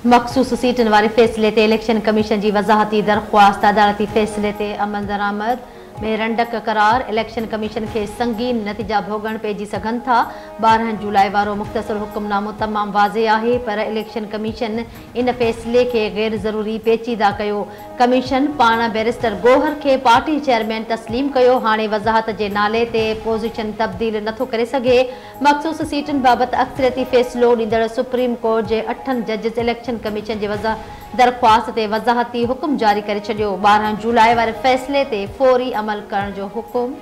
मखसूस सीटन वारे फैसले ते इलेक्शन कमीशन की वज़ाहती दरख्वास्त अदालती फैसले ते अमल दरामद में रंडक करार। इलेक्शन कमीशन के संगीन नतीजा भोगण पेजी सघन था। 12 जुलाई वारो मुख्तसर हुक्मनामो तमाम वाज़े आहे, पर इलेक्शन कमीशन इन फैसले के गैर ज़रूरी पेचीदा कयो। कमीशन पान बैरिस्टर गोहर के पार्टी चेयरमैन तस्लीम कयो। हाणे वज़ाहत के नाले ते पोजीशन तब्दील नथो करे सघे। मखसूस सीटन बाबत अक्सरियती फैसलो ॾींदड़ सुप्रीम कोर्ट के 8 जजिस इलेक्शन कमीशन जे दरख्वास्त ते वज़ाहती हुक्म जारी करे छॾियो। 12 जुलाई वारे फैसले ते फौरी अमल करण जो हुक्म।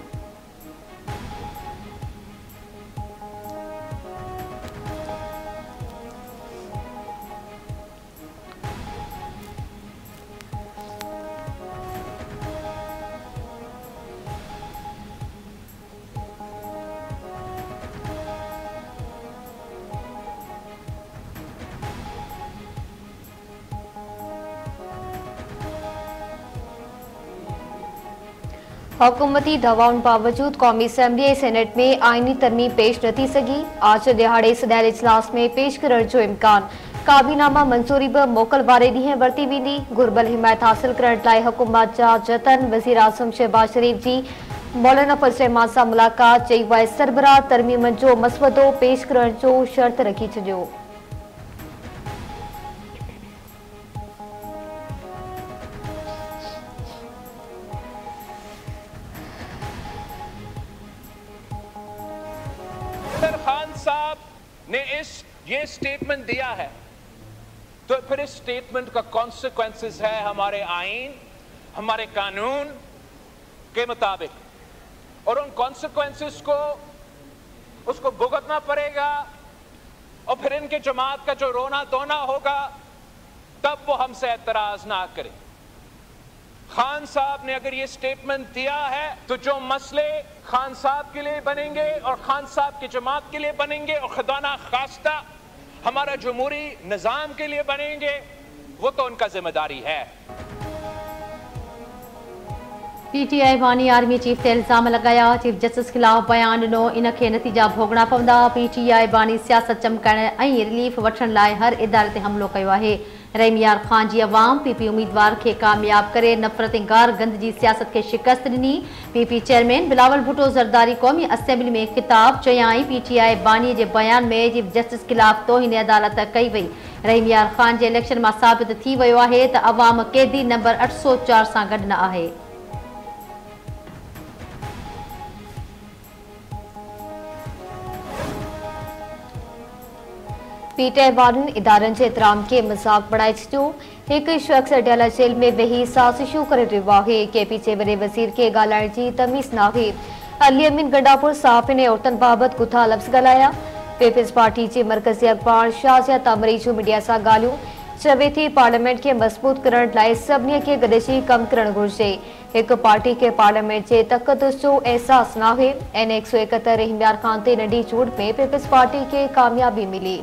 हुकूमती दवाउन बावजूद कौमी असम्बली ऐं सेनेट में आईनी तरमीम पेश न थी सघी। आज दिहाड़े सदायल इजलास में पेश करण जो इम्कान। काबीनामा मंजूरी बि मोकल वारे ॾींहुं वरिती वेंदी। घुर्बल हिमायत हासिल करण लाइ हुकूमत जा जतन। वज़ीर आज़म शहबाज शरीफ जी मौलाना फजल रहमान सां मुलाक़ात। चई वाइस सरबराह तरमीमनि जो मसवदो पेश करण जो शर्त रखी छॾियो। खान साहब ने ये स्टेटमेंट दिया है, तो फिर इस स्टेटमेंट का कॉन्सिक्वेंसेस है हमारे आईन, हमारे कानून के मुताबिक, और उन कॉन्सिक्वेंसेस को उसको भुगतना पड़ेगा। और फिर इनके जमात का जो रोना धोना होगा, तब वो हमसे एतराज ना करे। खान साहब ने अगर ये स्टेटमेंट दिया है, तो जो मसले खान साहब के लिए बनेंगे और खान साहब की जमात के लिए बनेंगे, और खुदा ना खास्ता हमारा जमहूरी निजाम के लिए बनेंगे, वो तो उनका जिम्मेदारी है। पीटीआई बानी आर्मी चीफ ते इल्जाम लगाया। चीफ जस्टिस खिलाफ बयान ॾिनो, इनखे नतीजा भोगणा पवंदा। पीटीआई बानी सियासत चमकाइण ऐं रिलीफ वठण लाइ हर इदारे ते हमलो कयो आहे। रहीम यार खान जी अवाम पीपी उम्मीदवार के कामयाब करे नफ़रत इंगार गंद जी सियासत के शिकस्त ॾिनी। पीपी चेयरमैन बिलावल भुट्टो ज़रदारी क़ौमी असेंबली में खिताब। चयाई पीटीआई बानी जे बयान में चीफ जस्टिस खिलाफ तौहीन अदालत कई वई। रहीम यार खान जे इलेक्शन में साबित थी वियो आहे त अवाम कैदी नंबर 804 सां गॾु न आहे। पीटीआई वारनि इदारनि जे एतिराम के मज़ाक बणाए छॾियो। हिकु शख़्स अडियाला जेल में वेही साज़िशूं करे रहियो आहे। केपी जे वॾे वज़ीर खे ॻाल्हाइण जी तमीज़ नाहे। अली अमीन गंडापुर सहाफ़िन ऐं औरतुनि बाबति गुथा लफ़्ज़ ॻाल्हाया। पीपल्स पार्टी जे मरकज़ी अख़बार शाज़िया तामरी जूं मीडिया सां ॻाल्हियूं। चवे थी पार्लियामेंट खे मज़बूत करण लाइ सभिनी खे गॾिजी कमु करणु घुरिजे। हिकु पार्टी खे पार्लियामेंट जे तक़दुस जो अहसासु नाहे। एन 171 रहीम यार खान ते नंढी चूंड में पीपल्स पार्टी खे कामयाबी मिली।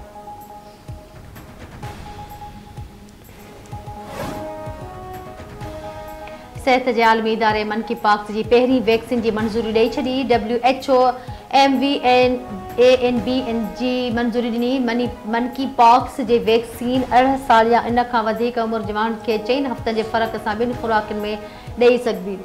सेहत के आलमी इदारे मन की पॉक्स की पहली वैक्सीन की मंजूरी ॾेई छॾी। WHO MVNANBN जी मंजूरी ॾिनी। मन की पॉक्स जे वैक्सीन 18 साल या इन खां वधीक उमिरि जे माण्हुनि खे 4 हफ़्तनि जे फ़र्क़ सां 2 खुराकुनि में ॾेई सघिबी।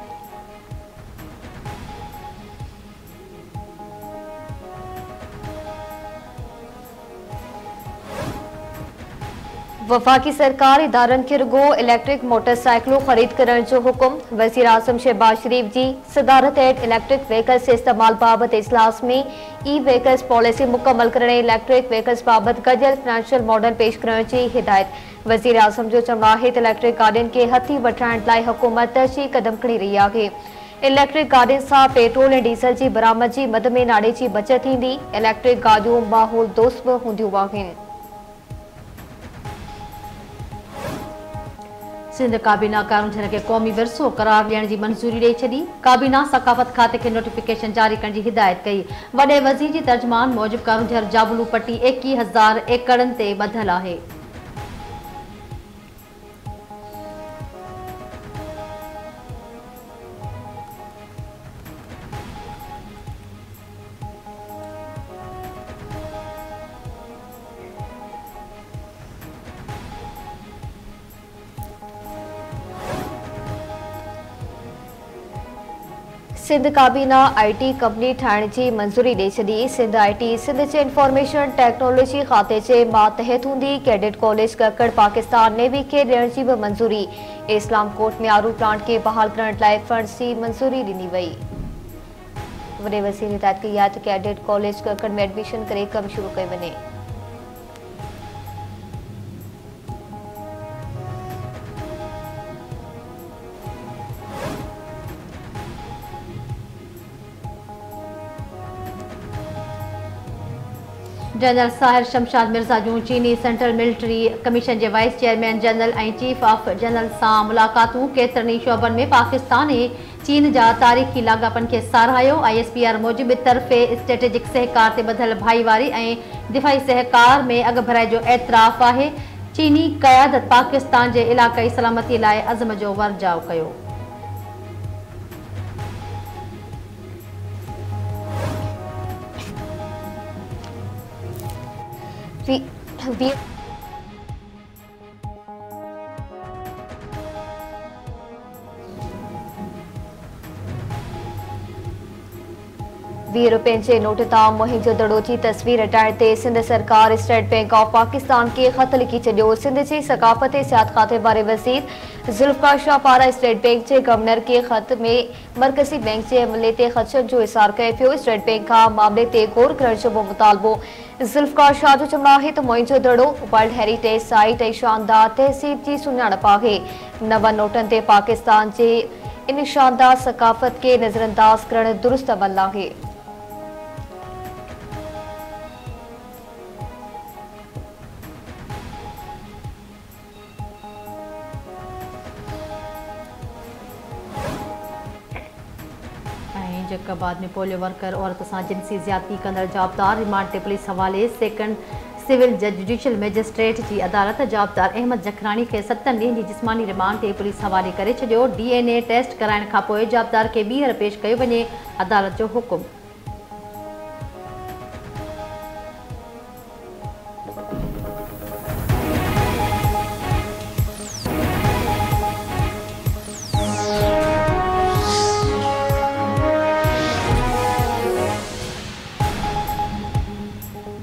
वफाकी सरकार इदारनि खे रुगो इलेक्ट्रिक मोटरसाइकिलों ख़रीद करण जो हुक्म। वज़ीर आज़म शहबाज शरीफ जी सदारत हेठि इलेक्ट्रिक व्हीकल्स जे इस्तेमाल बाबति इजलास में ई व्हीकल्स पॉलिसी मुकम्मल करण ऐं इलेक्ट्रिक व्हीकल्स बाबति गॾियल फाइनेंशियल मॉडल पेश करण जी हिदायत। वज़ीर आज़म जो चवणु आहे त इलेक्ट्रिक गाॾियुनि खे हथी वठाइण लाइ हुकूमत तरजीह क़दम खणी रही आहे। इलेक्ट्रिक गाॾियुनि सां पेट्रोल ऐं डीज़ल जी बरामद जी मद में नाड़े जी बचत थींदी। इलेक्ट्रिक गाॾियूं माहौल दोस्त बि हूंदियूं आहिनि। सिंध काबीना कारूंझर के क़ौमी विरसो करार ॾियण जी मंजूरी ॾेई छॾी। काबीना सकाफ़त खाते के नोटिफिकेशन जारी करण जी हिदायत कई। वॾे वज़ीर जी तर्जमान मूजिब कारूंझर जाबलू पट्टी 21,000 एकड़नि ते ॿधल आहे। सिंध काबीना IT कंपनी ठाहिण जी मंज़ूरी ॾेई छॾी। सिंध IT सिंध जे इंफॉर्मेशन टेक्नोलॉजी खाते जे मातहत हूंदी। कैडेट कॉलेज ककड़ पाकिस्तान नेवी खे ॾियण जी बि मंज़ूरी। इस्लाम कोट में आरू प्लांट खे बहाल करण लाइ फंड्स जी मंज़ूरी ॾिनी वई। वॾे वज़ीर हिदायत कई आहे त कैडेट कॉलेज ककड़ में एडमिशन करे कमु शुरू कयो वञे। जनरल साहिर शमशाद मिर्ज़ा जूं चीनी सेंट्रल मिलिट्री कमीशन जे वाइस चेयरमैन जनरल ऐं चीफ ऑफ जनरल सां मुलाक़ातूं। केतिरनि ई शोबनि में पाकिस्तान ऐं चीन जा तारीख़ी लाॻापनि खे साराहियो। ISPR मूजिबि तरफ़े स्ट्रेटेजिक सहकार ते ॿधल भाईवारी ऐं दिफ़ाई सहकार में अॻु भराए जो एतिराफ़ आहे। चीनी क़यादत पाकिस्तान जे इलाक़ाई सलामती लाइ अज़म जो वर्जाउ कयो। ₹20 जे नोट तां मुहिम जो दड़ो जी तस्वीर हटाइण ते सिंध सरकार स्टेट बैंक ऑफ पाकिस्तान खे ख़त लिखी छॾियो। सिंध जे सक़ाफ़त ऐं सियाहत खाते वारे वज़ीर ज़ुल्फ़िकार शाह पारां स्टेट बैंक जे गवर्नर खे ख़त में मरकज़ी बैंक जे अमले ते ख़दशनि जो इज़हार कयो पियो। स्टेट बैंक खां मामले ते गौर करण जो बि मुतालबो। ज़ुल्फ़िकार शाह जो चवणु आहे त मुहिम जो दड़ो वर्ल्ड हेरिटेज साइट ऐं शानदार तहसीब जी सुञाणप आहे। नवनि नोटनि ते पाकिस्तान जे इन शानदार सक़ाफ़त खे नज़रअंदाज़ करणु दुरुस्त अमल आहे। जैकबाद में पोलियो वर्कर औरत सां जिनसी ज़्यादती कंदड़ जाब्तार रिमांड ते पुलिस हवाले। सेकंड सिविल जज जुडिशियल मैजिस्ट्रेट जी अदालत जाब्तार अहमद जखरानी खे 7 ॾींहनि जी जिस्मानी रिमांड ते पुलिस हवाले करे छॾियो। DNA टेस्ट कराइण खां पोइ जाब्तार खे ॿीहर पेश कयो वञे, अदालत जो हुकुम।